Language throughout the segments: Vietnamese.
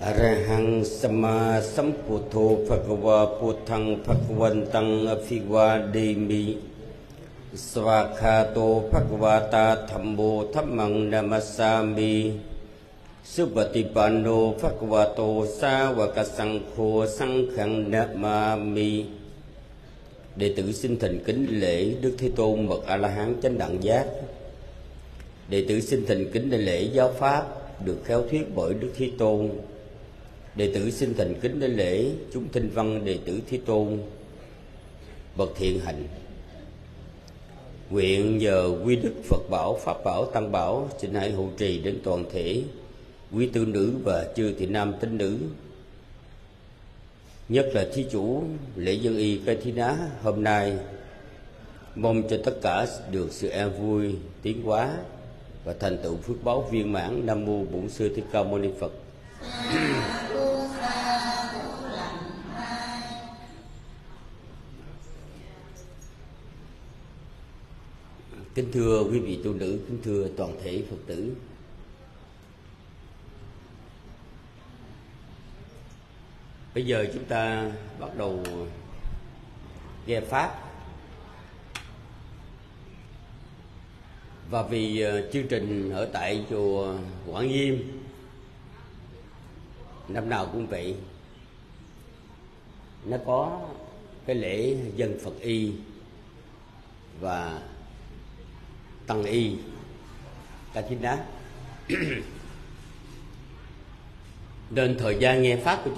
Arahang Sama Samputo Phagava Puthang Phagavantang Aphivademi Svakhato Phagavata Thammo Dhammang Namasami Supatipanno Phagavato Sāvaka Saṅkho Saṅkhang Namami. Đệ tử xin thành kính lễ Đức Thế Tôn bậc A La Hán chánh đẳng giác. Đệ tử xin thành kính lễ giáo pháp được khéo thuyết bởi Đức Thế Tôn. Đệ tử xin thành kính lễ chúng thinh văn đệ tử Thế Tôn bậc thiện hạnh. Nguyện nhờ quy đức Phật bảo, Pháp bảo, Tăng bảo xin hãy hộ trì đến toàn thể quý tư nữ và chư thị nam tín nữ, nhất là thí chủ lễ dân y Kathina hôm nay. Mong cho tất cả được sự an vui, tiến hóa và thành tựu phước báo viên mãn. Nam mô Bổn Sư Thích Ca Mâu Ni Phật. Kính thưa quý vị tu nữ, kính thưa toàn thể Phật tử. Bây giờ chúng ta bắt đầu nghe Pháp. Và vì chương trình ở tại chùa Quảng Nghiêm năm nào cũng vậy, nó có cái lễ dân Phật y và Tăng y Kathina. Nên thời gian nghe Pháp của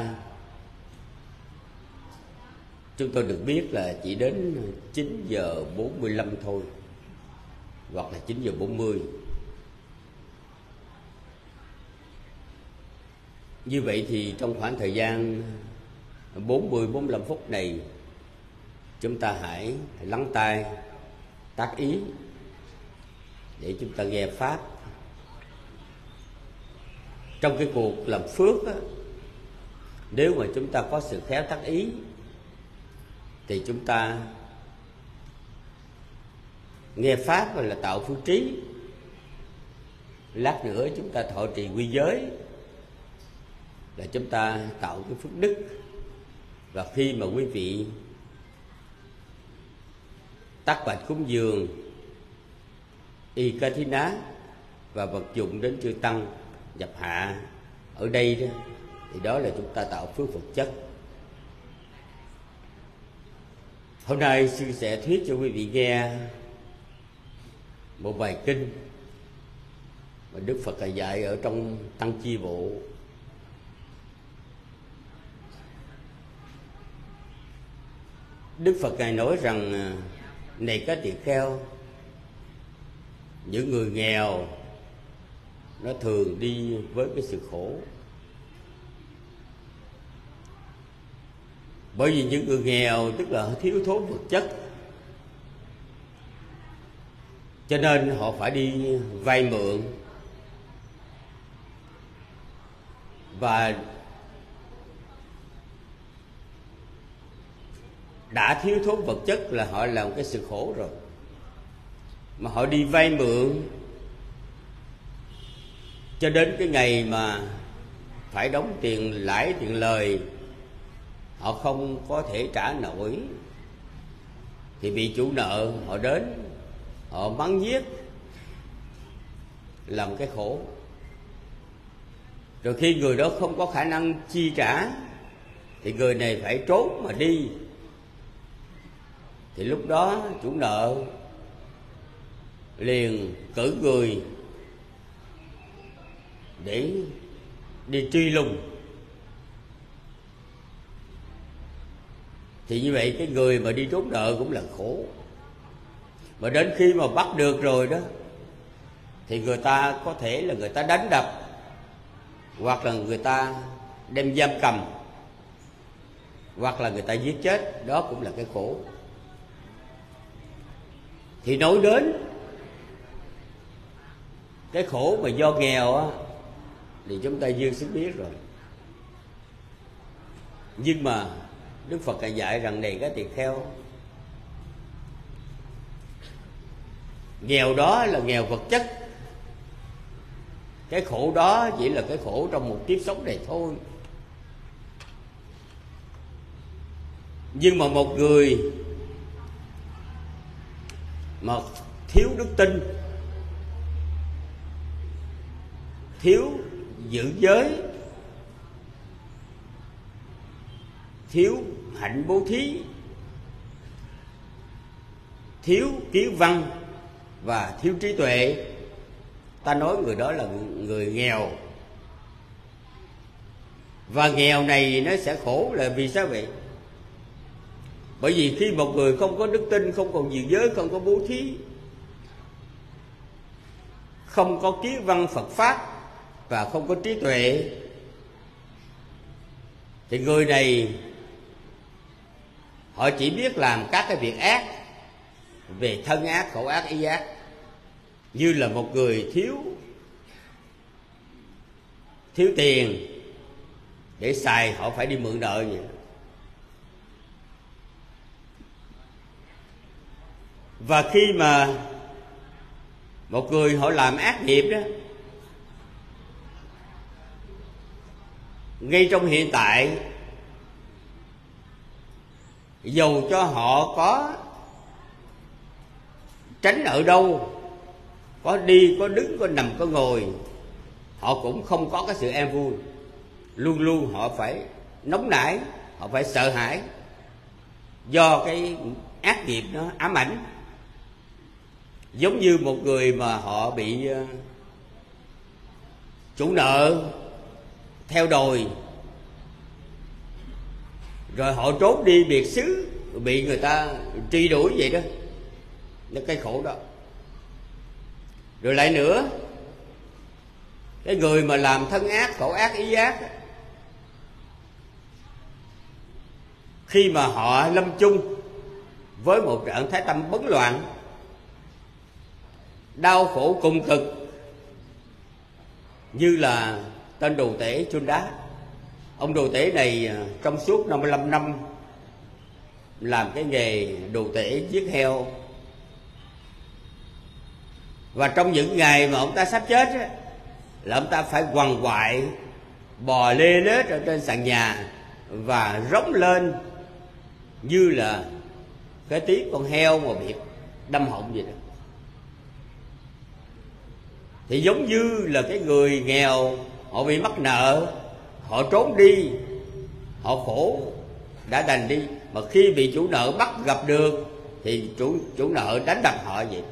chúng tôi được biết là chỉ đến 9 giờ 45 thôi, hoặc là 9 giờ 40. Như vậy thì trong khoảng thời gian 40-45 phút này, chúng ta hãy lắng tai tác ý để chúng ta nghe Pháp. Trong cái cuộc làm phước á, nếu mà chúng ta có sự khéo tác ý thì chúng ta nghe Pháp là tạo phước trí. Lát nữa chúng ta thọ trì quy giới là chúng ta tạo cái phước đức. Và khi mà quý vị tác bạch cúng dường y Kathina và vật dụng đến chư tăng nhập hạ ở đây đó, thì đó là chúng ta tạo phước vật chất. Hôm nay sư sẽ thuyết cho quý vị nghe một bài kinh mà Đức Phật dạy ở trong Tăng Chi Bộ. Đức Phật Ngài nói rằng: này các tỳ kheo, những người nghèo nó thường đi với cái sự khổ. Bởi vì những người nghèo tức là thiếu thốn vật chất, cho nên họ phải đi vay mượn. Và đã thiếu thốn vật chất là họ làm cái sự khổ rồi. Mà họ đi vay mượn cho đến cái ngày mà phải đóng tiền lãi tiền lời, họ không có thể trả nổi thì bị chủ nợ họ đến, họ bắn giết, làm cái khổ. Rồi khi người đó không có khả năng chi trả thì người này phải trốn mà đi. Thì lúc đó chủ nợ liền cử người để đi truy lùng. Thì như vậy cái người mà đi trốn nợ cũng là khổ. Mà đến khi mà bắt được rồi đó thì người ta có thể là người ta đánh đập, hoặc là người ta đem giam cầm, hoặc là người ta giết chết. Đó cũng là cái khổ. Thì nói đến cái khổ mà do nghèo á, thì chúng ta dương sức biết rồi. Nhưng mà Đức Phật dạy rằng: này các tỳ kheo, nghèo đó là nghèo vật chất, Cái khổ đó chỉ là cái khổ trong một kiếp sống này thôi. Nhưng mà một người mà thiếu đức tin, thiếu giữ giới, thiếu hạnh bố thí, thiếu kiến văn và thiếu trí tuệ, ta nói người đó là người nghèo. Và nghèo này nó sẽ khổ là vì sao vậy? Bởi vì khi một người không có đức tin, không còn giữ giới, không có bố thí, không có kiến văn Phật Pháp và không có trí tuệ, thì người này họ chỉ biết làm các cái việc ác, về thân ác, khẩu ác, ý ác. Như là một người thiếu tiền để xài, họ phải đi mượn nợ vậy. Và khi mà một người họ làm ác nghiệp đó, ngay trong hiện tại, dầu cho họ có tránh ở đâu, có đi, có đứng, có nằm, có ngồi, họ cũng không có cái sự an vui. Luôn luôn họ phải nóng nảy, họ phải sợ hãi, do cái ác nghiệp nó ám ảnh. Giống như một người mà họ bị chủ nợ theo đòi, rồi họ trốn đi biệt xứ, bị người ta truy đuổi vậy đó, nó cái khổ đó. Rồi lại nữa, cái người mà làm thân ác, khẩu ác, ý ác, khi mà họ lâm chung với một trạng thái tâm bấn loạn, đau khổ cùng cực, như là tên đồ tể Chun Đá. Ông đồ tể này trong suốt 55 năm làm cái nghề đồ tể giết heo. Và trong những ngày mà ông ta sắp chết á, là ông ta phải quằn quại bò lê lết ở trên sàn nhà và rống lên như là cái tiếng con heo mà bị đâm họng vậy đó. Thì giống như là cái người nghèo, họ bị mắc nợ, họ trốn đi, họ khổ đã đành đi, mà khi bị chủ nợ bắt gặp được thì chủ nợ đánh đập họ vậy.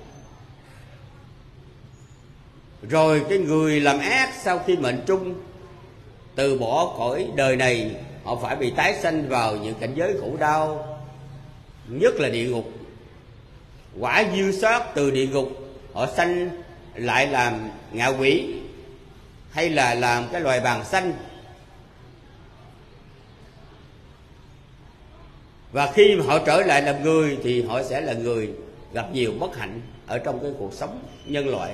Rồi cái người làm ác sau khi mệnh trung từ bỏ cõi đời này, họ phải bị tái sanh vào những cảnh giới khổ đau, nhất là địa ngục. Quả dư xót từ địa ngục họ sanh lại làm ngạ quỷ, hay là làm cái loài bàng xanh. Và khi mà họ trở lại làm người thì họ sẽ là người gặp nhiều bất hạnh ở trong cái cuộc sống nhân loại.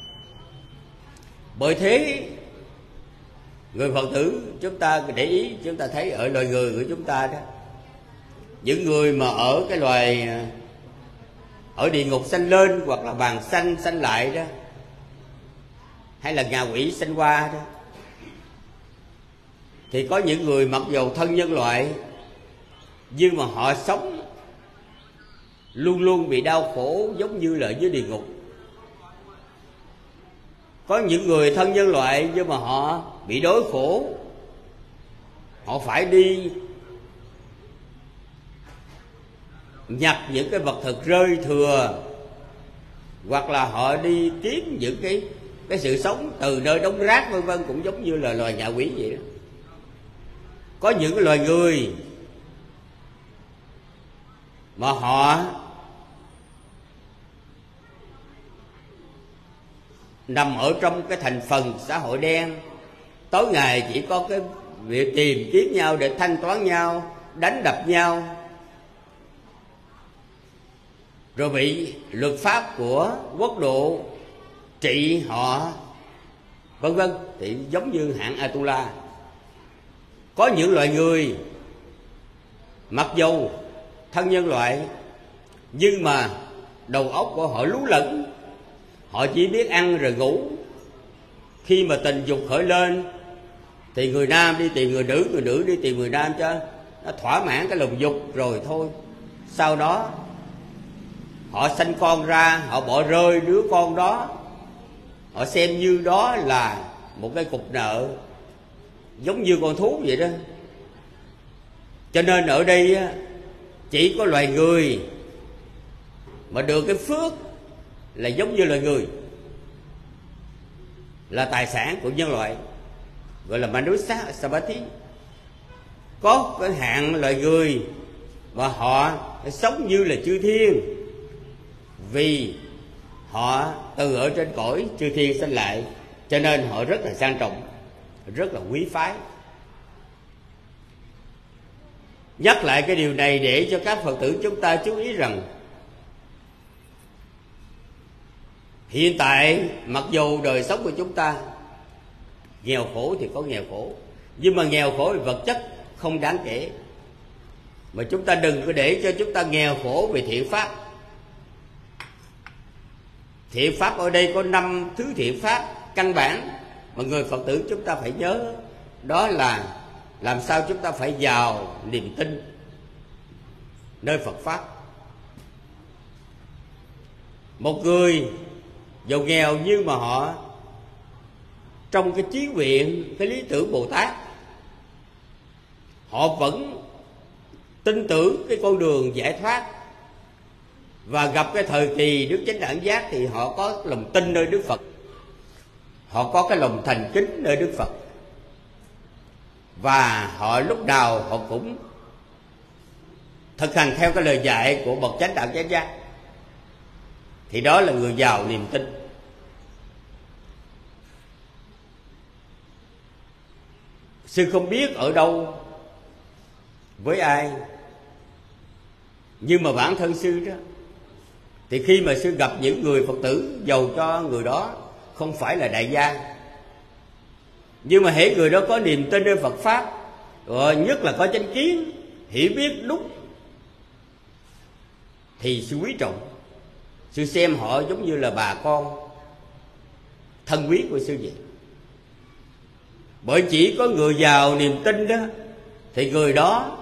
Bởi thế người Phật tử chúng ta để ý, chúng ta thấy ở loài người của chúng ta đó, những người mà ở cái loài ở địa ngục sanh lên, hoặc là bàng sanh sanh lại đó, hay là ngạ quỷ sanh qua đó, thì có những người mặc dầu thân nhân loại, nhưng mà họ sống luôn luôn bị đau khổ giống như là dưới địa ngục. Có những người thân nhân loại nhưng mà họ bị đói khổ, họ phải đi nhặt những cái vật thực rơi thừa, hoặc là họ đi kiếm những cái sự sống từ nơi đống rác vân vân, cũng giống như là loài ngạ quỷ vậy đó. Có những loài người mà họ nằm ở trong cái thành phần xã hội đen, tối ngày chỉ có cái việc tìm kiếm nhau để thanh toán nhau, đánh đập nhau, rồi bị luật pháp của quốc độ trị họ vân vân, thì giống như hạng Atula. Có những loại người mặc dầu thân nhân loại, nhưng mà đầu óc của họ lú lẫn, họ chỉ biết ăn rồi ngủ, khi mà tình dục khởi lên thì người nam đi tìm người nữ đi tìm người nam cho nó thỏa mãn cái lòng dục rồi thôi. Sau đó họ sanh con ra, họ bỏ rơi đứa con đó, họ xem như đó là một cái cục nợ, giống như con thú vậy đó. Cho nên ở đây chỉ có loài người mà được cái phước là giống như loài người, là tài sản của nhân loại, gọi là Manusa Sabati. Có cái hạng loài người và họ sống như là chư thiên, vì họ từ ở trên cõi chư thiên sinh lại, cho nên họ rất là sang trọng, rất là quý phái. Nhắc lại cái điều này để cho các Phật tử chúng ta chú ý rằng hiện tại mặc dù đời sống của chúng ta nghèo khổ thì có nghèo khổ, nhưng mà nghèo khổ về vật chất không đáng kể. Mà chúng ta đừng có để cho chúng ta nghèo khổ về thiện pháp. Thiện pháp ở đây có 5 thứ thiện pháp căn bản mà người Phật tử chúng ta phải nhớ. Đó là làm sao chúng ta phải giàu niềm tin nơi Phật Pháp. Một người giàu nghèo nhưng mà họ trong cái chí nguyện, cái lý tưởng Bồ Tát, họ vẫn tin tưởng cái con đường giải thoát, và gặp cái thời kỳ Đức Chánh Đẳng Giác thì họ có lòng tin nơi Đức Phật, họ có cái lòng thành kính nơi Đức Phật, và họ lúc nào họ cũng thực hành theo cái lời dạy của bậc Chánh Đẳng Chánh Giác, thì đó là người giàu niềm tin. Sư không biết ở đâu với ai, nhưng mà bản thân sư đó, thì khi mà sư gặp những người Phật tử, giàu cho người đó không phải là đại gia, nhưng mà hễ người đó có niềm tin nơi Phật Pháp, nhất là có chánh kiến, hiểu biết đúng, thì sư quý trọng. Sư xem họ giống như là bà con thân quý của sư vậy. Bởi chỉ có người giàu niềm tin đó thì người đó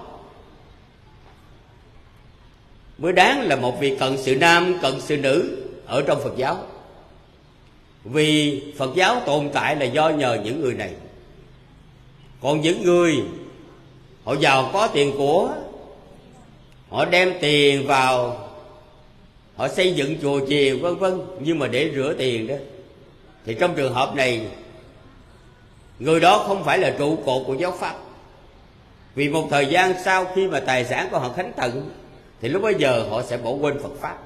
mới đáng là một vị cận sự nam, cận sự nữ ở trong Phật giáo. Vì Phật giáo tồn tại là do nhờ những người này. Còn những người họ giàu có tiền của, họ đem tiền vào, họ xây dựng chùa chiền vân vân, nhưng mà để rửa tiền đó, thì trong trường hợp này người đó không phải là trụ cột của giáo pháp. Vì một thời gian sau khi mà tài sản của họ khánh tận, thì lúc bấy giờ họ sẽ bỏ quên Phật Pháp.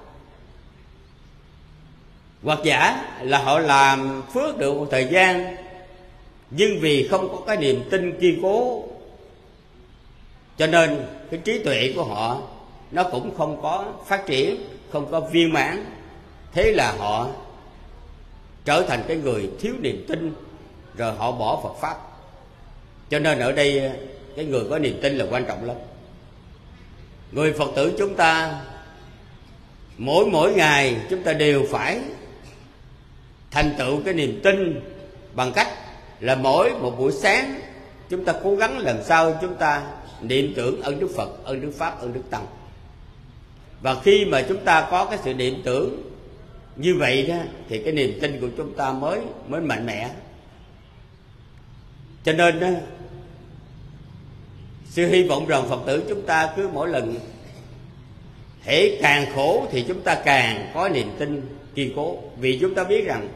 Hoặc giả là họ làm phước được một thời gian, nhưng vì không có cái niềm tin kiên cố, cho nên cái trí tuệ của họ nó cũng không có phát triển, không có viên mãn. Thế là họ trở thành cái người thiếu niềm tin, rồi họ bỏ Phật Pháp. Cho nên ở đây cái người có niềm tin là quan trọng lắm. Người Phật tử chúng ta mỗi ngày chúng ta đều phải thành tựu cái niềm tin bằng cách là mỗi một buổi sáng chúng ta cố gắng làm sao chúng ta niệm tưởng ơn Đức Phật, ơn Đức Pháp, ơn Đức Tăng. Và khi mà chúng ta có cái sự niệm tưởng như vậy đó, thì cái niềm tin của chúng ta mới mạnh mẽ. Cho nên đó, sư hy vọng rằng Phật tử chúng ta cứ mỗi lần hễ càng khổ thì chúng ta càng có niềm tin kiên cố. Vì chúng ta biết rằng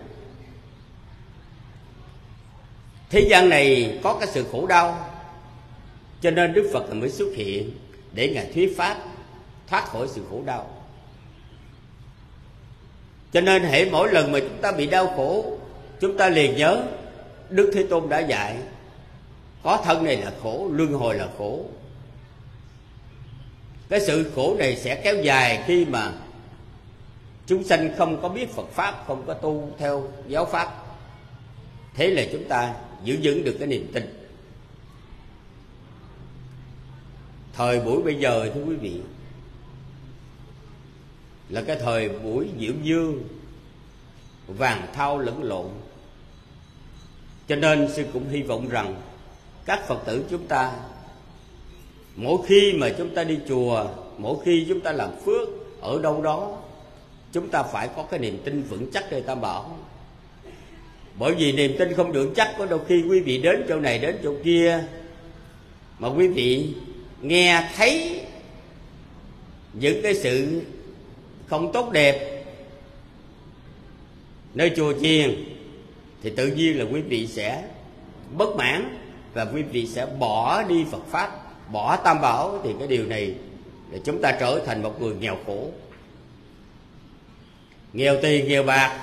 thế gian này có cái sự khổ đau, cho nên Đức Phật mới xuất hiện để Ngài thuyết pháp thoát khỏi sự khổ đau. Cho nên hễ mỗi lần mà chúng ta bị đau khổ, chúng ta liền nhớ Đức Thế Tôn đã dạy có thân này là khổ, luân hồi là khổ. Cái sự khổ này sẽ kéo dài khi mà chúng sanh không có biết Phật Pháp, không có tu theo giáo Pháp. Thế là chúng ta giữ vững được cái niềm tin. Thời buổi bây giờ thưa quý vị, là cái thời buổi nhiễu dương, vàng thau lẫn lộn. Cho nên sư cũng hy vọng rằng các Phật tử chúng ta, mỗi khi mà chúng ta đi chùa, mỗi khi chúng ta làm phước ở đâu đó, chúng ta phải có cái niềm tin vững chắc nơi Tam Bảo. Bởi vì niềm tin không vững chắc, có đôi khi quý vị đến chỗ này đến chỗ kia mà quý vị nghe thấy những cái sự không tốt đẹp nơi chùa chiền, thì tự nhiên là quý vị sẽ bất mãn và quý vị sẽ bỏ đi Phật Pháp, bỏ Tam Bảo. Thì cái điều này là chúng ta trở thành một người nghèo khổ, nghèo tiền nghèo bạc.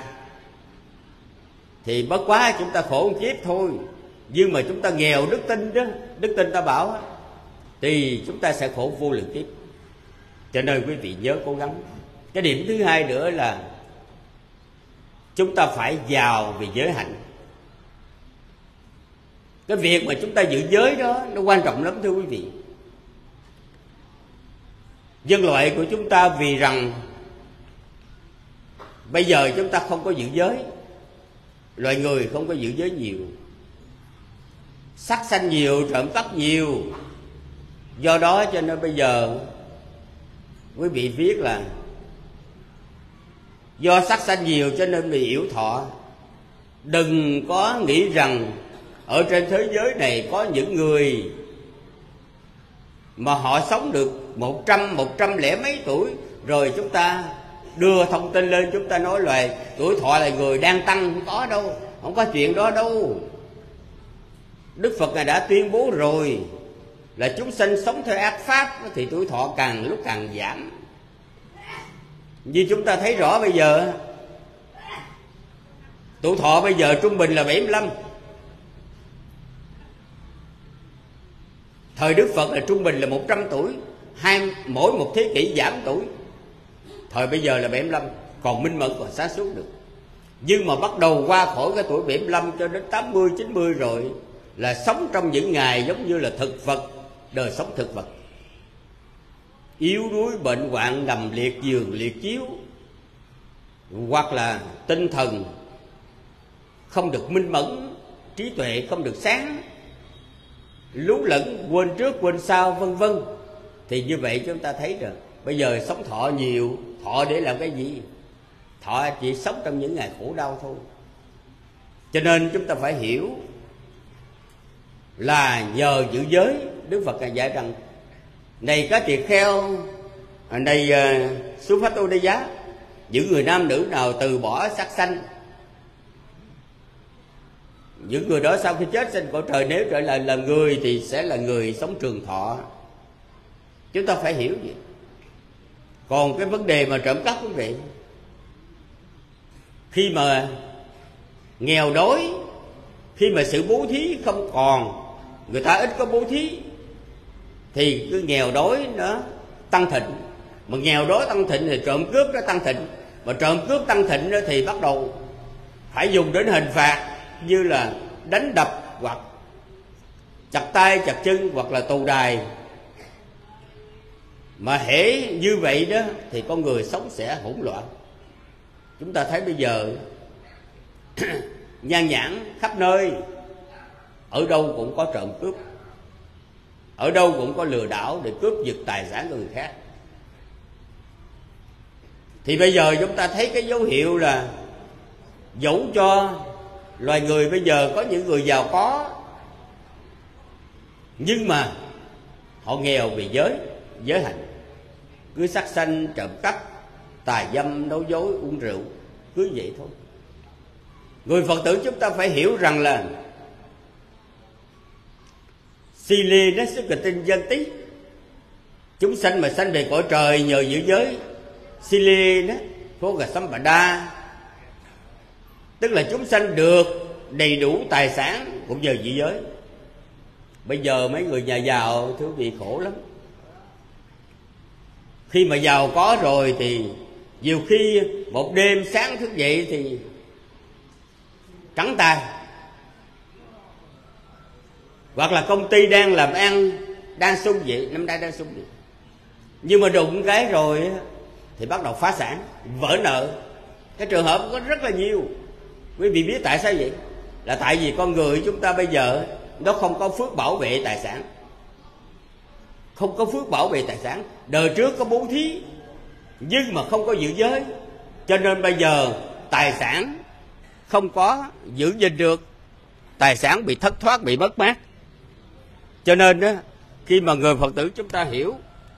Thì bất quá chúng ta khổ một kiếp thôi, nhưng mà chúng ta nghèo đức tin đó, đức tin Tam Bảo đó, thì chúng ta sẽ khổ vô lượng kiếp. Cho nên quý vị nhớ cố gắng. Cái điểm thứ hai nữa là chúng ta phải giàu về giới hạnh. Cái việc mà chúng ta giữ giới đó nó quan trọng lắm thưa quý vị. Nhân loại của chúng ta vì rằng bây giờ chúng ta không có giữ giới, loài người không có giữ giới nhiều, sát sanh nhiều, trộm cắp nhiều. Do đó cho nên bây giờ quý vị viết là do sát sanh nhiều cho nên bị yểu thọ. Đừng có nghĩ rằng ở trên thế giới này có những người mà họ sống được 100 mấy tuổi, rồi chúng ta đưa thông tin lên, chúng ta nói là tuổi thọ là người đang tăng. Không có đâu, không có chuyện đó đâu. Đức Phật Ngài đã tuyên bố rồi là chúng sanh sống theo ác pháp thì tuổi thọ càng lúc càng giảm. Như chúng ta thấy rõ bây giờ, tuổi thọ bây giờ trung bình là 75. Thời Đức Phật là trung bình là 100 tuổi, mỗi một thế kỷ giảm tuổi. Thời bây giờ là 75, còn minh mẫn còn sáng suốt được. Nhưng mà bắt đầu qua khỏi cái tuổi 75 cho đến 80, 90 rồi là sống trong những ngày giống như là thực vật, đời sống thực vật. Yếu đuối bệnh hoạn, nằm liệt giường liệt chiếu, hoặc là tinh thần không được minh mẫn, trí tuệ không được sáng, lú lẫn, quên trước quên sau, vân vân. Thì như vậy chúng ta thấy rồi, bây giờ sống thọ nhiều, thọ để làm cái gì? Thọ chỉ sống trong những ngày khổ đau thôi. Cho nên chúng ta phải hiểu là nhờ giữ giới, Đức Phật dạy rằng này các tỳ kheo, này Suphatodaya, những người nam nữ nào từ bỏ sát sanh, những người đó sau khi chết sinh cõi trời, nếu trở lại là người thì sẽ là người sống trường thọ. Chúng ta phải hiểu gì. Còn cái vấn đề mà trộm cắp quý vị, khi mà nghèo đói, khi mà sự bố thí không còn, người ta ít có bố thí, thì cái nghèo đói nó tăng thịnh. Mà nghèo đói tăng thịnh thì trộm cướp nó tăng thịnh. Mà trộm cướp tăng thịnh đó thì bắt đầu phải dùng đến hình phạt như là đánh đập, hoặc chặt tay chặt chân, hoặc là tù đày. Mà hễ như vậy đó thì con người sống sẽ hỗn loạn. Chúng ta thấy bây giờ nhan nhản khắp nơi, ở đâu cũng có trộm cướp, ở đâu cũng có lừa đảo để cướp giật tài sản của người khác. Thì bây giờ chúng ta thấy cái dấu hiệu là dẫu cho loài người bây giờ có những người giàu có, nhưng mà họ nghèo vì giới hạnh, cứ sát sanh, trộm cắp, tà dâm, nói dối, uống rượu, cứ vậy thôi. Người Phật tử chúng ta phải hiểu rằng là Sili nó sức tinh dân tí, chúng sanh mà sanh về cõi trời nhờ giữ giới. Sili đó có gà sâm bà đa, tức là chúng sanh được đầy đủ tài sản cũng nhờ giữ giới. Bây giờ mấy người nhà giàu thưa quý vị khổ lắm. Khi mà giàu có rồi thì nhiều khi một đêm sáng thức dậy thì trắng tay, hoặc là công ty đang làm ăn đang sung vậy, năm nay đang sung vậy, nhưng mà đụng cái rồi thì bắt đầu phá sản, vỡ nợ. Cái trường hợp có rất là nhiều. Quý vị biết tại sao vậy? Là tại vì con người chúng ta bây giờ nó không có phước bảo vệ tài sản, không có phước bảo vệ tài sản. Đời trước có bố thí nhưng mà không có giữ giới, cho nên bây giờ tài sản không có giữ gìn được, tài sản bị thất thoát, bị mất mát. Cho nên đó, khi mà người Phật tử chúng ta hiểu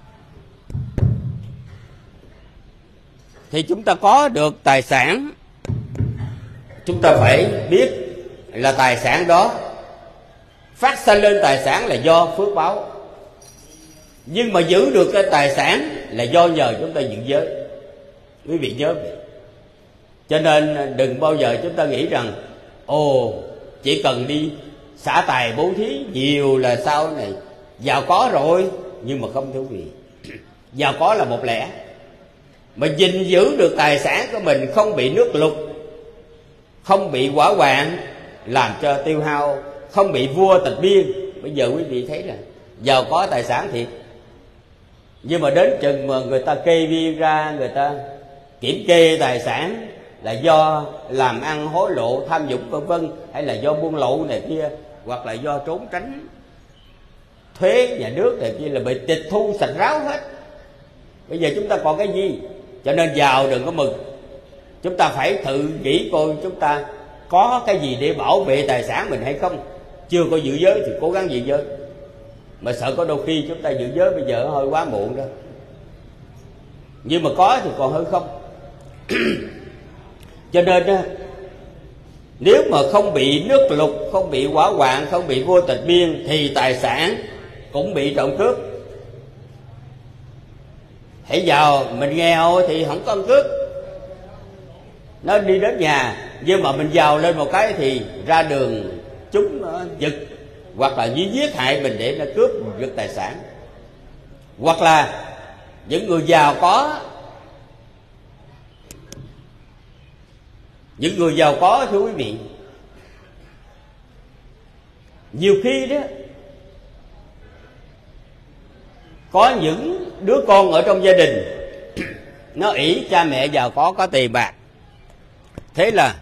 thì chúng ta có được tài sản, chúng ta phải biết là tài sản đó phát sanh lên tài sản là do phước báo, nhưng mà giữ được cái tài sản là do nhờ chúng ta giữ giới. Quý vị nhớ vậy. Cho nên đừng bao giờ chúng ta nghĩ rằng chỉ cần đi xả tài bố thí nhiều là sau này giàu có rồi. Nhưng mà không, thưa quý vị, giàu có là một lẽ, mà gìn giữ được tài sản của mình không bị nước lụt, không bị hỏa hoạn làm cho tiêu hao, không bị vua tịch biên. Bây giờ quý vị thấy là giàu có tài sản thiệt, nhưng mà đến chừng mà người ta kê biên ra, người ta kiểm kê tài sản là do làm ăn hối lộ, tham nhũng vân vân, hay là do buôn lậu này kia, hoặc là do trốn tránh thuế nhà nước này kia, là bị tịch thu sạch ráo hết. Bây giờ chúng ta còn cái gì? Cho nên giàu đừng có mừng, chúng ta phải tự nghĩ coi chúng ta có cái gì để bảo vệ tài sản mình hay không. Chưa có giữ giới thì cố gắng giữ giới, mà sợ có đôi khi chúng ta giữ giới bây giờ hơi quá muộn đó. Nhưng mà có thì còn hơn không. Cho nên nếu mà không bị nước lụt, không bị hỏa hoạn, không bị vua tịch biên thì tài sản cũng bị trộm cướp. Hãy giàu, mình nghèo thì không có ăn cướp, nó đi đến nhà. Nhưng mà mình giàu lên một cái thì ra đường chúng giật, hoặc là giết hại mình để nó cướp giật tài sản. Hoặc là những người giàu có, những người giàu có thưa quý vị, nhiều khi đó có những đứa con ở trong gia đình nó ỷ cha mẹ giàu có tiền bạc, thế là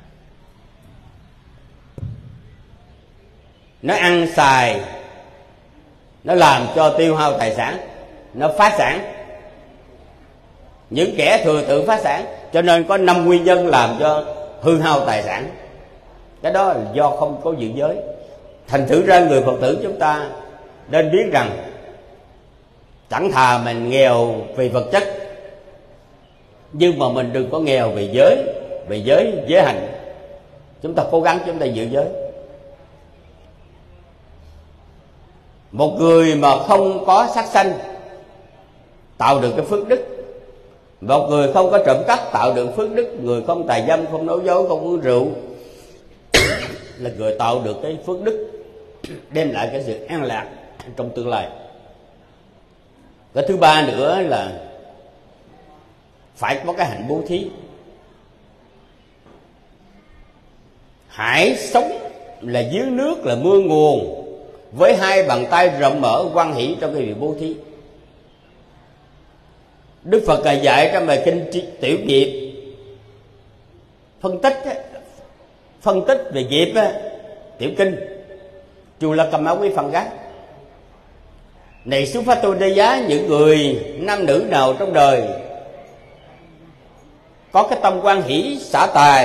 nó ăn xài, nó làm cho tiêu hao tài sản, nó phá sản. Những kẻ thừa tự phá sản. Cho nên có 5 nguyên nhân làm cho hư hao tài sản. Cái đó là do không có giữ giới. Thành thử ra người Phật tử chúng ta nên biết rằng chẳng thà mình nghèo về vật chất, nhưng mà mình đừng có nghèo về giới. Về giới hạnh, chúng ta cố gắng chúng ta giữ giới. Một người mà không có sát sanh tạo được cái phước đức, một người không có trộm cắp tạo được phước đức, người không tà dâm, không nói dối, không uống rượu là người tạo được cái phước đức, đem lại cái sự an lạc trong tương lai. Cái thứ ba nữa là phải có cái hạnh bố thí. Hãy sống là giếng nước, là mưa nguồn, với hai bàn tay rộng mở hoan hỷ trong cái việc bố thí. Đức Phật dạy trong bài kinh Tiểu Nghiệp phân tích về nghiệp tiểu kinh Chula Kama Quý Phần Gác. Này xuất phát tôi đế giá, những người nam nữ nào trong đời có cái tâm hoan hỷ xả tài,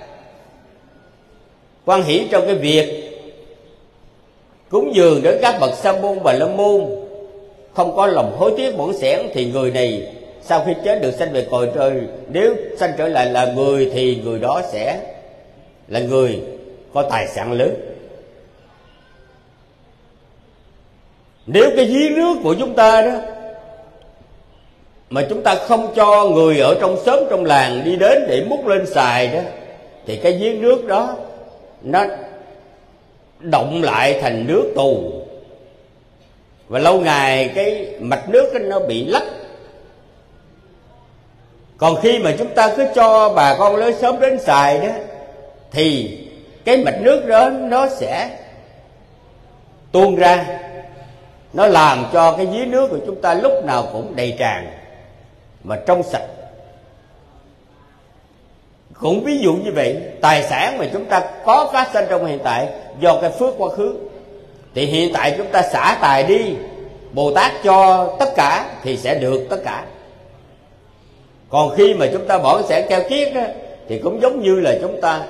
hoan hỷ trong cái việc cúng dường đến các bậc sa môn và la môn, không có lòng hối tiếc bỏng sẻn, thì người này sau khi chết được sanh về cõi trời. Nếu sanh trở lại là người thì người đó sẽ là người có tài sản lớn. Nếu cái giếng nước của chúng ta đó mà chúng ta không cho người ở trong xóm trong làng đi đến để múc lên xài đó, thì cái giếng nước đó nó động lại thành nước tù, và lâu ngày cái mạch nước nó bị lấp. Còn khi mà chúng ta cứ cho bà con lớn xóm đến xài đó, thì cái mạch nước đó nó sẽ tuôn ra, nó làm cho cái giếng nước của chúng ta lúc nào cũng đầy tràn mà trong sạch. Cũng ví dụ như vậy, tài sản mà chúng ta có phát sinh trong hiện tại do cái phước quá khứ, thì hiện tại chúng ta xả tài đi, Bồ Tát cho tất cả thì sẽ được tất cả. Còn khi mà chúng ta bỏ xẻng keo kiết á, thì cũng giống như là chúng ta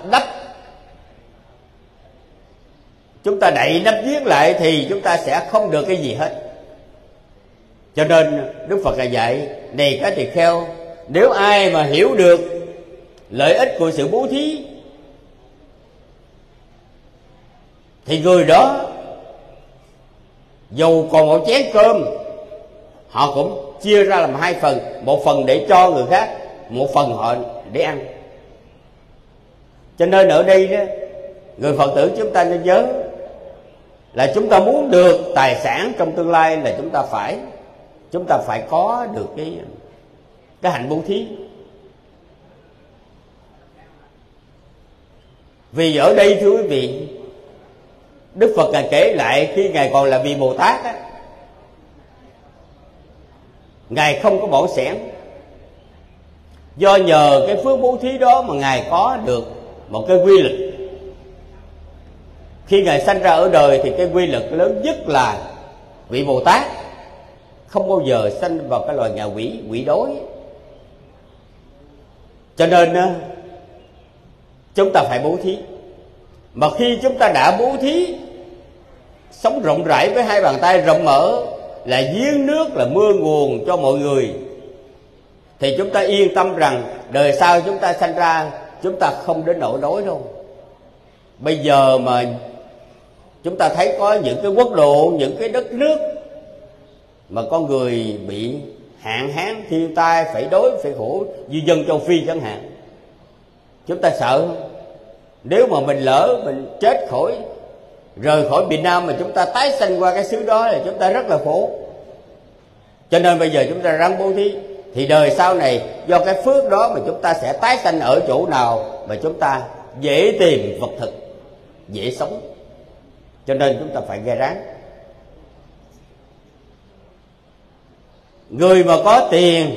đậy nắp giếng lại thì chúng ta sẽ không được cái gì hết. Cho nên Đức Phật là dạy: này các tỳ kheo, nếu ai mà hiểu được lợi ích của sự bố thí thì người đó dù còn một chén cơm, họ cũng chia ra làm hai phần, một phần để cho người khác, một phần họ để ăn. Cho nên ở đây đó, người Phật tử chúng ta nên nhớ là chúng ta muốn được tài sản trong tương lai là chúng ta phải có được cái hạnh bố thí. Vì ở đây thưa quý vị, Đức Phật Ngài kể lại khi Ngài còn là vị Bồ Tát á, Ngài không có bỏ xẻng. Do nhờ cái phước bố thí đó mà Ngài có được một cái quy lực. Khi Ngài sanh ra ở đời thì cái quy lực lớn nhất là vị Bồ Tát không bao giờ sanh vào cái loài ngạ quỷ đói. Cho nên chúng ta phải bố thí. Mà khi chúng ta đã bố thí, sống rộng rãi với hai bàn tay rộng mở, là giếng nước, là mưa nguồn cho mọi người, thì chúng ta yên tâm rằng đời sau chúng ta sanh ra, chúng ta không đến nỗi đói đâu. Bây giờ mà chúng ta thấy có những cái quốc độ, những cái đất nước mà con người bị hạn hán, thiên tai, phải đói, phải khổ, như dân châu Phi chẳng hạn, chúng ta sợ không? Nếu mà mình lỡ mình chết rời khỏi Việt Nam mà chúng ta tái sanh qua cái xứ đó là chúng ta rất là khổ. Cho nên bây giờ chúng ta ráng bố thí, thì đời sau này do cái phước đó mà chúng ta sẽ tái sanh ở chỗ nào mà chúng ta dễ tìm vật thực, dễ sống. Cho nên chúng ta phải gây ráng. Người mà có tiền,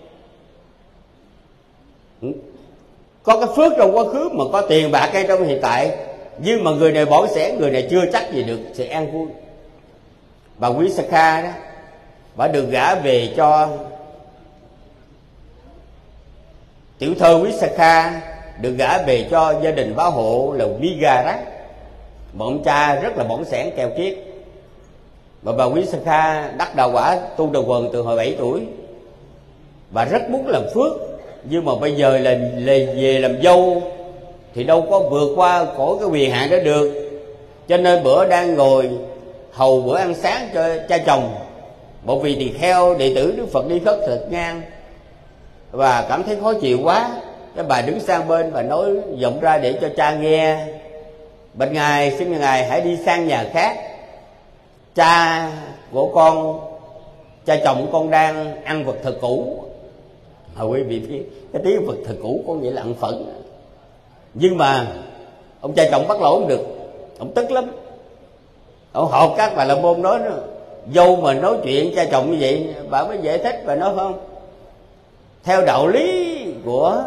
có cái phước trong quá khứ mà có tiền bạc ngay trong hiện tại, nhưng mà người này bỏ xẻng, người này chưa chắc gì được sự an vui. Bà Quý Sa Kha đó, bà được gả về cho tiểu thơ Quý Sa Kha, được gả về cho gia đình bá hộ là Vigara. Bọn cha rất là bỏng sẻn keo kiết. Mà bà Quý Sa Kha đắc đạo quả tu đầu quần từ hồi 7 tuổi. Bà rất muốn làm phước, nhưng mà bây giờ là về làm dâu thì đâu có vượt qua khỏi cái quyền hạn đó được. Cho nên bữa đang ngồi hầu bữa ăn sáng cho cha chồng, một vị tỳ kheo đệ tử Đức Phật đi khất thực ngang và cảm thấy khó chịu quá, cái bà đứng sang bên, bà nói vọng ra để cho cha nghe: bạch ngài, xin ngài hãy đi sang nhà khác, cha của con, cha chồng của con đang ăn vật thực cũ. Quý vị biết cái tiếng vật thực cũ có nghĩa là ăn phẫn. Nhưng mà ông cha chồng bắt lỗi không được, ông tức lắm. Ông họp các bà la môn nói nữa, dâu mà nói chuyện cha chồng như vậy, bà mới giải thích. Bà nói không, theo đạo lý của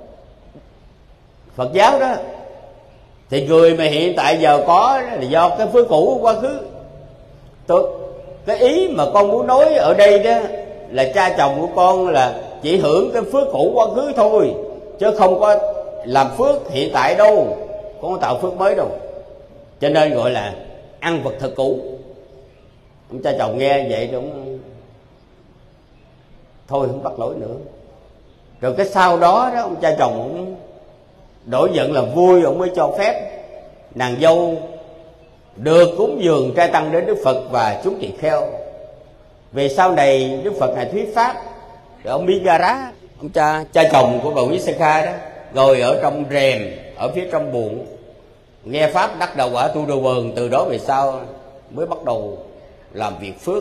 Phật giáo đó, thì người mà hiện tại giàu có là do cái phước cũ của quá khứ. Cái ý mà con muốn nói ở đây đó là cha chồng của con là chỉ hưởng cái phước cũ quá khứ thôi, chứ không có làm phước hiện tại đâu, không có tạo phước mới đâu. Cho nên gọi là ăn vật thực cũ. Ông cha chồng nghe vậy cũng thôi không bắt lỗi nữa. Rồi cái sau đó đó, ông cha chồng cũng đổi giận là vui, ông mới cho phép nàng dâu được cúng dường trai tăng đến Đức Phật và chúng tỳ kheo. Về sau này Đức Phật ngài thuyết pháp, rồi ông Vigara, ông cha chồng của bà Quý Sa Kha đó, ngồi ở trong rèm ở phía trong buồng nghe pháp đắc đạo quả tu đầu vườn. Từ đó về sau mới bắt đầu làm việc phước.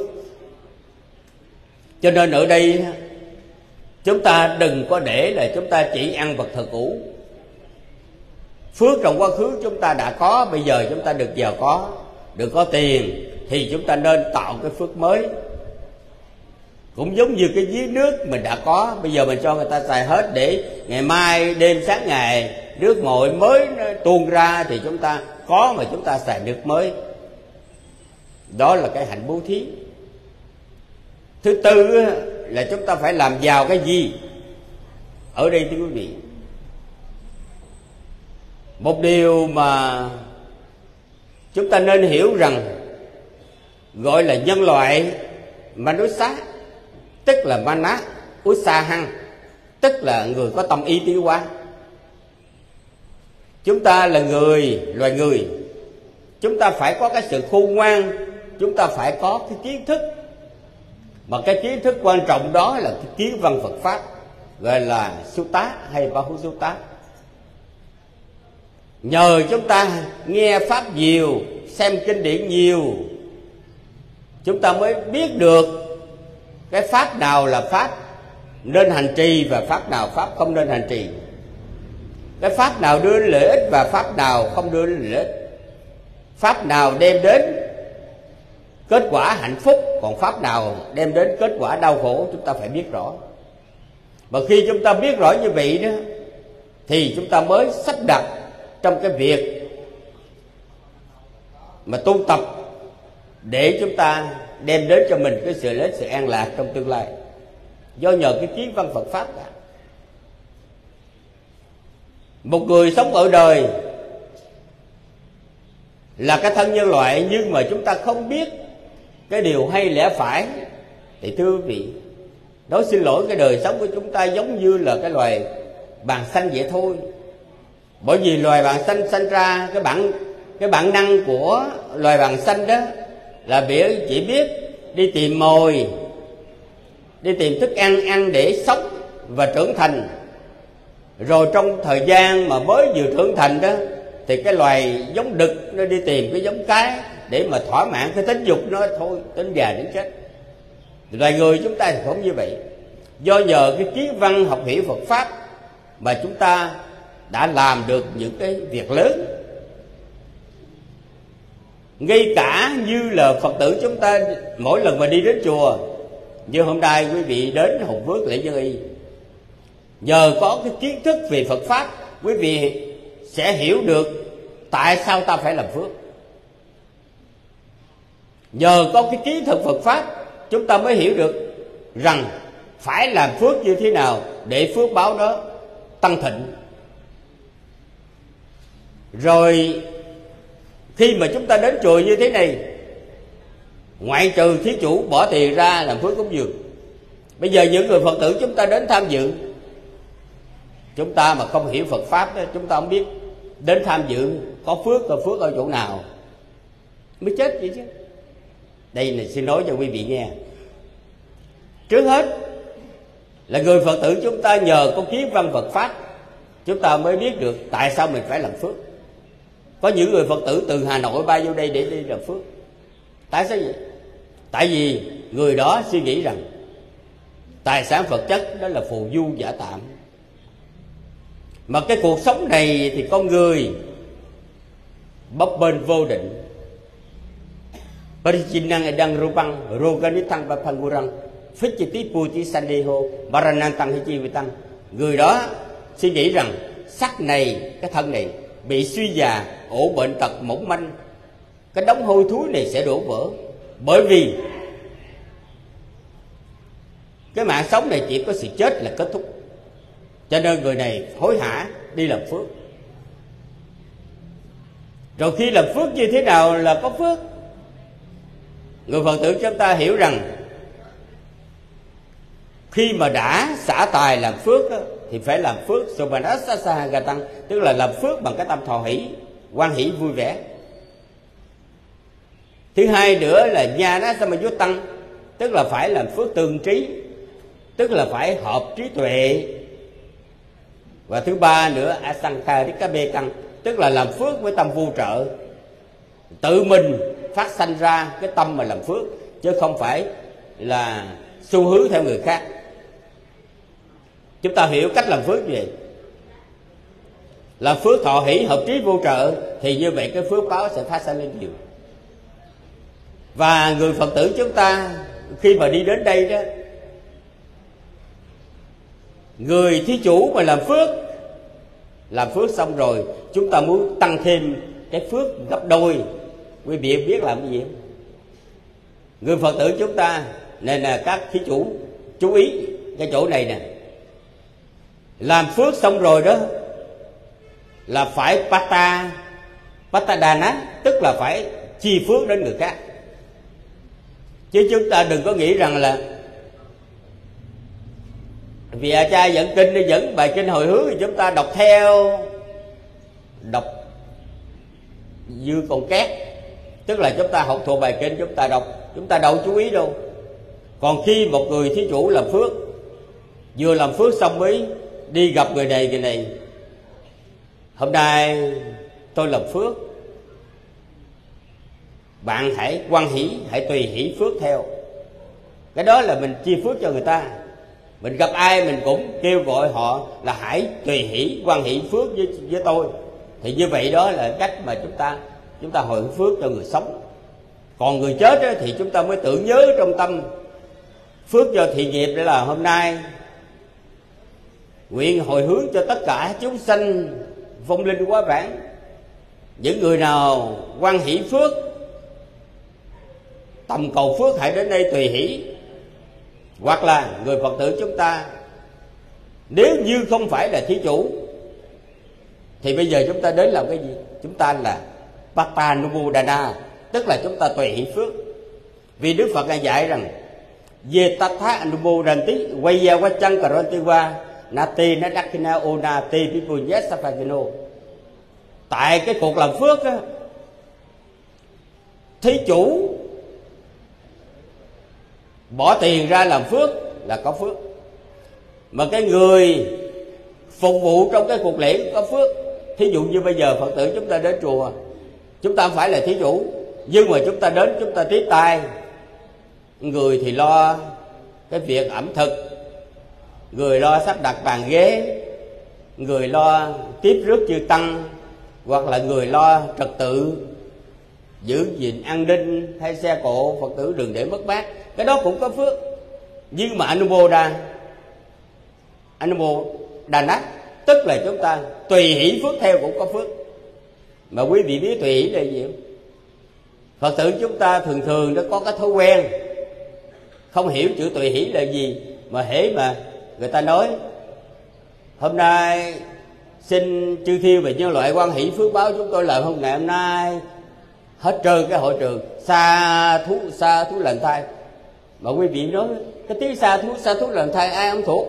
Cho nên ở đây chúng ta đừng có để là chúng ta chỉ ăn vật thực cũ. Phước trong quá khứ chúng ta đã có, bây giờ chúng ta được giàu có, được có tiền, thì chúng ta nên tạo cái phước mới. Cũng giống như cái giếng nước mình đã có, bây giờ mình cho người ta xài hết để ngày mai đêm sáng ngày nước nguội mới tuôn ra thì chúng ta có mà chúng ta xài nước mới. Đó là cái hạnh bố thí. Thứ tư là chúng ta phải làm giàu cái gì? Ở đây thưa quý vị, một điều mà chúng ta nên hiểu rằng gọi là nhân loại Manusa, tức là Mana Usahang, tức là người có tâm ý tiến hóa. Chúng ta là loài người, chúng ta phải có cái sự khôn ngoan, chúng ta phải có cái kiến thức. Mà cái kiến thức quan trọng đó là cái kiến văn Phật Pháp, gọi là Sutta hay Bahusutta. Nhờ chúng ta nghe Pháp nhiều, xem kinh điển nhiều, chúng ta mới biết được cái Pháp nào là Pháp nên hành trì và Pháp nào Pháp không nên hành trì. Cái Pháp nào đưa đến lợi ích và Pháp nào không đưa đến lợi ích. Pháp nào đem đến kết quả hạnh phúc, còn Pháp nào đem đến kết quả đau khổ, chúng ta phải biết rõ. Và khi chúng ta biết rõ như vậy đó, thì chúng ta mới sắp đặt trong cái việc mà tu tập để chúng ta đem đến cho mình cái sự lợi ích, sự an lạc trong tương lai, do nhờ cái kiến văn Phật Pháp cả. Một người sống ở đời là cái thân nhân loại, nhưng mà chúng ta không biết cái điều hay lẽ phải, thì thưa quý vị, nói xin lỗi, cái đời sống của chúng ta giống như là cái loài bàng xanh vậy thôi. Bởi vì loài bàng xanh sanh ra, cái bản năng của loài bàng xanh đó là chỉ biết đi tìm mồi, đi tìm thức ăn để sống và trưởng thành. Rồi trong thời gian mà mới vừa trưởng thành đó, thì cái loài giống đực nó đi tìm cái giống cái để mà thỏa mãn cái tính dục nó thôi, đến già đến chết. Loài người chúng ta thì không như vậy. Do nhờ cái kiến văn học hiểu Phật Pháp mà chúng ta đã làm được những cái việc lớn. Ngay cả như là Phật tử chúng ta mỗi lần mà đi đến chùa, như hôm nay quý vị đến Hồng Phước lễ Dân Y, nhờ có cái kiến thức về Phật Pháp, quý vị sẽ hiểu được tại sao ta phải làm phước. Nhờ có cái kiến thức Phật Pháp, chúng ta mới hiểu được rằng phải làm phước như thế nào để phước báo đó tăng thịnh. Rồi khi mà chúng ta đến chùa như thế này, ngoại trừ thí chủ bỏ tiền ra làm phước cúng dường, bây giờ những người Phật tử chúng ta đến tham dự, chúng ta mà không hiểu Phật Pháp đó, chúng ta không biết đến tham dự có phước ở chỗ nào, mới chết vậy chứ. Đây là xin nói cho quý vị nghe. Trước hết là người Phật tử chúng ta nhờ có kiến văn Phật Pháp, chúng ta mới biết được tại sao mình phải làm phước. Có những người Phật tử từ Hà Nội bay vô đây để đi làm phước. Tại sao vậy? Tại vì người đó suy nghĩ rằng tài sản vật chất đó là phù du giả tạm, mà cái cuộc sống này thì con người bấp bênh vô định. Parijinang edang rupang roganitang bapangurang fichiti puti sandeho baranantang hichivitang. Người đó suy nghĩ rằng sắc này, cái thân này bị suy già, ổ bệnh tật mỏng manh, cái đống hôi thối này sẽ đổ vỡ. Bởi vì cái mạng sống này chỉ có sự chết là kết thúc, cho nên người này hối hả đi làm phước. Rồi khi làm phước như thế nào là có phước? Người Phật tử chúng ta hiểu rằng khi mà đã xả tài làm phước đó, thì phải làm phước Sobanasasa Gatang, tức là làm phước bằng cái tâm thọ hỷ, hoan hỷ vui vẻ. Thứ hai nữa là Nhanasamayutang, tức là phải làm phước tương trí, tức là phải hợp trí tuệ. Và thứ ba nữa Asankharikabekang, tức là làm phước với tâm vô trợ, tự mình phát sanh ra cái tâm mà làm phước, chứ không phải là xu hướng theo người khác. Chúng ta hiểu cách làm phước như vậy. Làm phước thọ hỷ hợp trí vô trợ, thì như vậy cái phước báo sẽ phát sanh lên nhiều. Và người Phật tử chúng ta khi mà đi đến đây đó, Người thí chủ mà làm phước xong rồi chúng ta muốn tăng thêm cái phước gấp đôi. Quý vị biết làm cái gì không? Người Phật tử chúng ta nên là các thí chủ chú ý cái chỗ này nè. Làm phước xong rồi đó là phải patadana, tức là phải chi phước đến người khác. Chứ chúng ta đừng có nghĩ rằng là vì A Cha dẫn kinh, dẫn bài kinh hồi hướng thì chúng ta đọc theo, đọc như con két, tức là chúng ta học thuộc bài kinh chúng ta đọc, chúng ta đâu chú ý đâu. Còn khi một người thí chủ làm phước, vừa làm phước xong mới đi gặp người này, hôm nay tôi làm phước, bạn hãy hoan hỷ, hãy tùy hỷ phước theo. Cái đó là mình chia phước cho người ta. Mình gặp ai mình cũng kêu gọi họ là hãy tùy hỷ, hoan hỷ phước với tôi. Thì như vậy đó là cách mà chúng ta hồi phước cho người sống. Còn người chết đó, thì chúng ta mới tưởng nhớ trong tâm phước cho thiện nghiệp. Để là hôm nay nguyện hồi hướng cho tất cả chúng sanh vong linh quá vãng. Những người nào hoan hỷ phước, tầm cầu phước, hãy đến đây tùy hỷ. Hoặc là người Phật tử chúng ta nếu như không phải là thí chủ thì bây giờ chúng ta đến làm cái gì? Chúng ta là Patanubodhana, tức là chúng ta tùy hỷ phước. Vì Đức Phật đã dạy rằng Ye tatha anubodhanti vaya vachang karanti va nati nadakina onati pipunya sapagino. Tại cái cuộc làm phước á, thí chủ bỏ tiền ra làm phước là có phước, mà cái người phục vụ trong cái cuộc lễ cũng có phước. Thí dụ như bây giờ Phật tử chúng ta đến chùa, chúng ta không phải là thí chủ, nhưng mà chúng ta đến chúng ta tiếp tay. Người thì lo cái việc ẩm thực, người lo sắp đặt bàn ghế, người lo tiếp rước chư tăng, hoặc là người lo trật tự giữ gìn an ninh hay xe cộ Phật tử đừng để mất mát, cái đó cũng có phước. Nhưng mà Anubodhana tức là chúng ta tùy hỷ phước theo cũng có phước. Mà quý vị biết tùy hỷ là gì không? Phật tử chúng ta thường nó có cái thói quen không hiểu chữ tùy hỷ là gì, mà hễ mà người ta nói hôm nay xin chư thiên và nhân loại hoan hỷ phước báo chúng tôi làm hôm ngày hôm nay hết trơn cái hội trường sa thú lần thai. Mà quý vị nói cái tiếng sa thú lần thai ai không thuộc,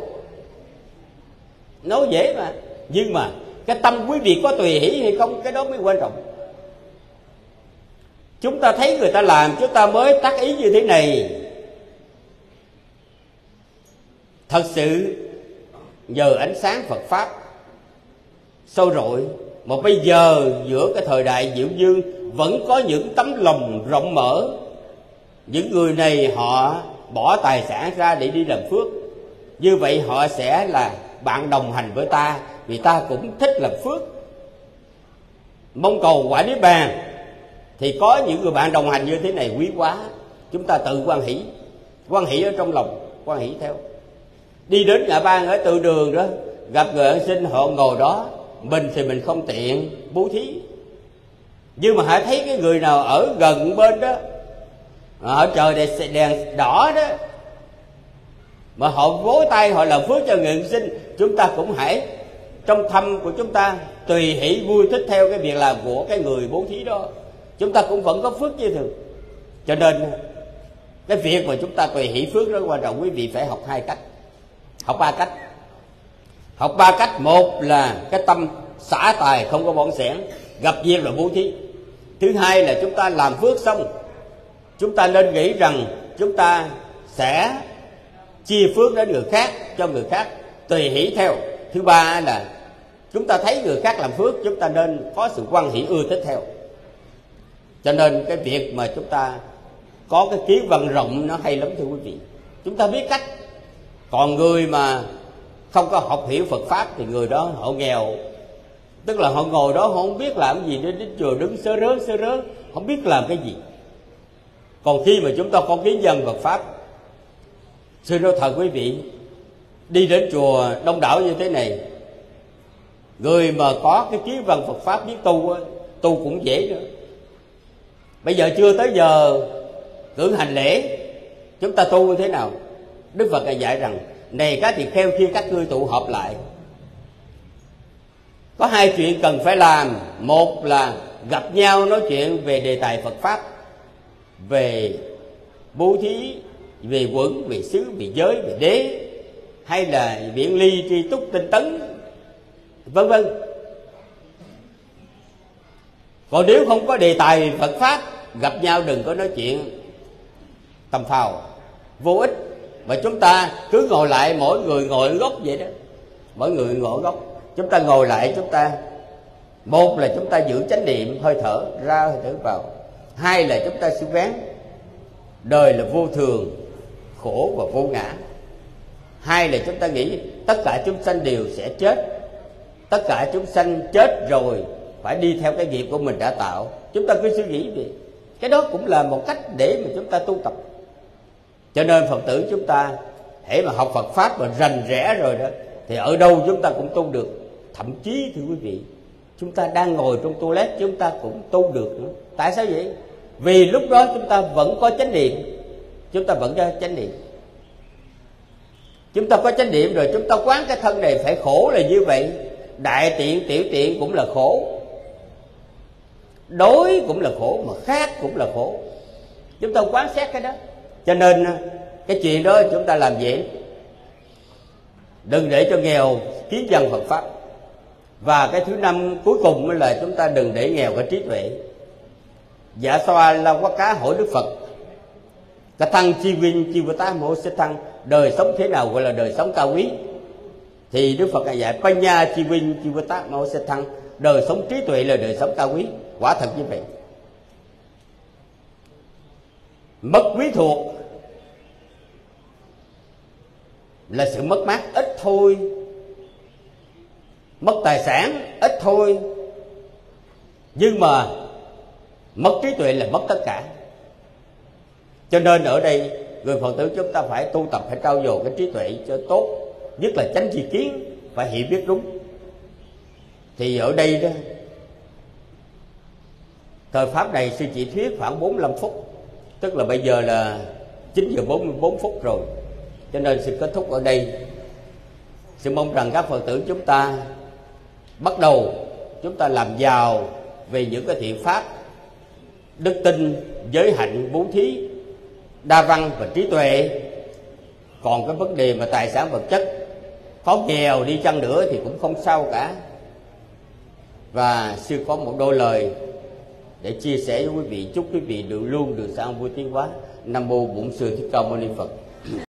nói dễ mà, nhưng mà cái tâm quý vị có tùy hỷ hay không, cái đó mới quan trọng. Chúng ta thấy người ta làm chúng ta mới tác ý như thế này. Thật sự nhờ ánh sáng Phật Pháp sâu rọi mà bây giờ giữa cái thời đại diệu dương vẫn có những tấm lòng rộng mở. Những người này họ bỏ tài sản ra để đi làm phước, như vậy họ sẽ là bạn đồng hành với ta, vì ta cũng thích làm phước. Mong cầu quả niết bàn thì có những người bạn đồng hành như thế này quý quá. Chúng ta tự hoan hỷ ở trong lòng, hoan hỷ theo. Đi đến ngã ba ở từ đường đó, gặp người ăn xin họ ngồi đó, mình thì mình không tiện bố thí, nhưng mà hãy thấy cái người nào ở gần bên đó, ở trời đèn đỏ đó, mà họ vối tay họ làm phước cho người ăn xin, chúng ta cũng hãy trong thâm của chúng ta tùy hỷ vui thích theo cái việc làm của cái người bố thí đó. Chúng ta cũng vẫn có phước như thường. Cho nên cái việc mà chúng ta tùy hỷ phước rất quan trọng. Quý vị phải học ba cách. Một là cái tâm xả tài không có bỏng sẻn, gặp việc là bố thí. Thứ hai là chúng ta làm phước xong chúng ta nên nghĩ rằng chúng ta sẽ chia phước đến người khác, cho người khác tùy hỷ theo. Thứ ba là chúng ta thấy người khác làm phước, chúng ta nên có sự hoan hỷ ưa thích theo. Cho nên cái việc mà chúng ta có cái kiến văn rộng nó hay lắm thưa quý vị. Chúng ta biết cách. Còn người mà không có học hiểu Phật Pháp thì người đó họ nghèo. Tức là họ ngồi đó họ không biết làm gì, đến chùa đứng sớ rớ, không biết làm cái gì. Còn khi mà chúng ta có kiến văn Phật Pháp, sư nói thật quý vị, đi đến chùa đông đảo như thế này, người mà có cái kiến văn Phật pháp biết tu cũng dễ nữa. Bây giờ chưa tới giờ cử hành lễ, chúng ta tu như thế nào? Đức Phật dạy rằng này các tỳ kheo, khi các ngươi tụ họp lại, có hai chuyện cần phải làm. Một là gặp nhau nói chuyện về đề tài Phật pháp, về bố thí, về quẩn, về xứ, về giới, về đế, hay là biện ly, tri túc, tinh tấn, vân vân. Còn nếu không có đề tài Phật pháp, gặp nhau đừng có nói chuyện tầm phào vô ích, mà chúng ta cứ ngồi lại, mỗi người ngồi ở góc vậy đó, mỗi người ngồi ở góc. Chúng ta ngồi lại, chúng ta, một là chúng ta giữ chánh niệm, hơi thở ra hơi thở vào. Hai là chúng ta suy gán đời là vô thường, khổ và vô ngã. Hai là chúng ta nghĩ tất cả chúng sanh đều sẽ chết, tất cả chúng sanh chết rồi phải đi theo cái nghiệp của mình đã tạo. Chúng ta cứ suy nghĩ đi, cái đó cũng là một cách để mà chúng ta tu tập. Cho nên Phật tử chúng ta hễ mà học Phật pháp mà rành rẽ rồi đó, thì ở đâu chúng ta cũng tu được. Thậm chí thưa quý vị, chúng ta đang ngồi trong toilet chúng ta cũng tu được nữa. Tại sao vậy? Vì lúc đó chúng ta vẫn có chánh niệm, chúng ta vẫn có chánh niệm. Chúng ta có chánh niệm rồi, chúng ta quán cái thân này phải khổ là như vậy, đại tiện tiểu tiện cũng là khổ, đối cũng là khổ, mà khác cũng là khổ. Chúng ta quán xét cái đó. Cho nên cái chuyện đó chúng ta làm dễ, đừng để cho nghèo kiến văn Phật pháp. Và cái thứ năm cuối cùng là chúng ta đừng để nghèo cái trí tuệ. Dạ xoa la quá cá hỏi Đức Phật: Cả thăng chi vinh chi vô tá mô sẽ thăng, đời sống thế nào gọi là đời sống cao quý? Thì Đức Phật dạy Panya chi vinh chi vô tá mô sẽ thăng, đời sống trí tuệ là đời sống cao quý. Quả thật như vậy. Mất quý thuộc là sự mất mát ít thôi, mất tài sản ít thôi, nhưng mà mất trí tuệ là mất tất cả. Cho nên ở đây người Phật tử chúng ta phải tu tập, phải trau dồi cái trí tuệ cho tốt, nhất là chánh tri kiến, phải hiểu biết đúng. Thì ở đây đó, thời pháp này sư chỉ thuyết khoảng 45 phút, tức là bây giờ là 9 giờ 44 phút rồi. Cho nên sư kết thúc ở đây. Sư mong rằng các Phật tử chúng ta bắt đầu chúng ta làm giàu về những cái thiện pháp, đức tin, giới hạnh, bố thí, đa văn và trí tuệ. Còn cái vấn đề mà tài sản vật chất, có nghèo đi chăng nữa thì cũng không sao cả. Và sư có một đôi lời để chia sẻ với quý vị. Chúc quý vị được luôn được sang vui tiến hóa. Nam mô Bổn Sư Thích Ca Mâu Ni Phật.